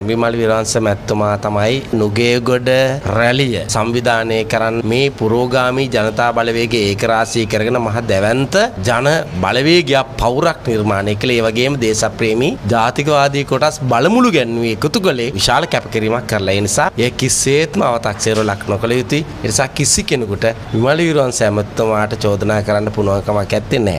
විමල් විරාංශ මැතිතුමා තමයි නුගේගොඩ රැළිය සංවිධානය කරන් මේ පුරෝගාමී ජනතා බලවේගයේ ඒකරාශී කරගෙන මහ දැවැන්ත ජන බලවේගයක් පවුරක් නිර්මාණය කළේ. ඒ වගේම දේශප්‍රේමී ජාතිකවාදී කොටස් බලමුළු ගැන්වුවේ එකතු කළේ විශාල කැපකිරීමක් කරලා. ඒ නිසා ඒ කිසිසේත්ම අව탁සේරුව ලක් නොකළ යුතුයි. ඒ නිසා කිසි කෙනෙකුට විමල් විරාංශ මැතිතුමාට චෝදනා කරන්න පුළුවන් කමක් නැත්තේ.